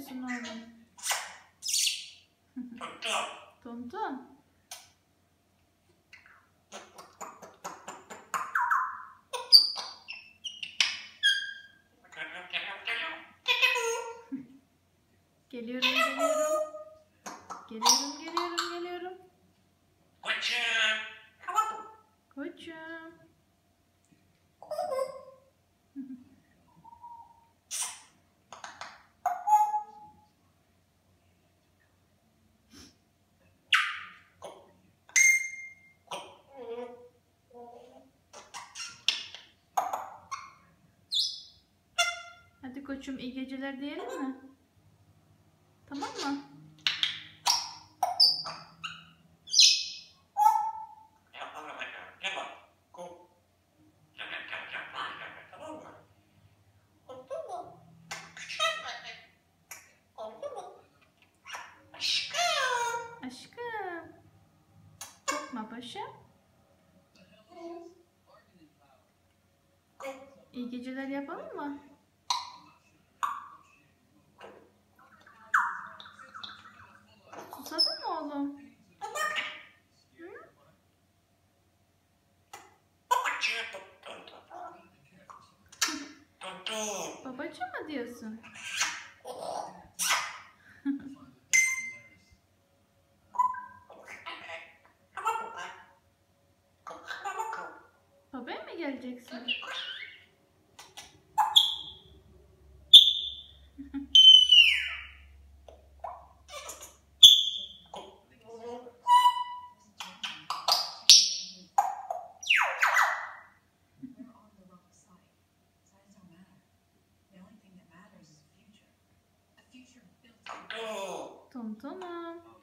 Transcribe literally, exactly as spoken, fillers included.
diyorsun oğlum? Tonton. Geliyorum, geliyorum. Geliyorum, geliyorum, geliyorum. Koçum. Koçum. Hadi koçum, iyi geceler diyelim mi? Tamam mı? Aşkım. Korkma paşam. İyi geceler yapalım mı? Susadın mı oğlum? Hı? Babacığım mı diyorsun? Babaya mı geleceksin? Tontonum.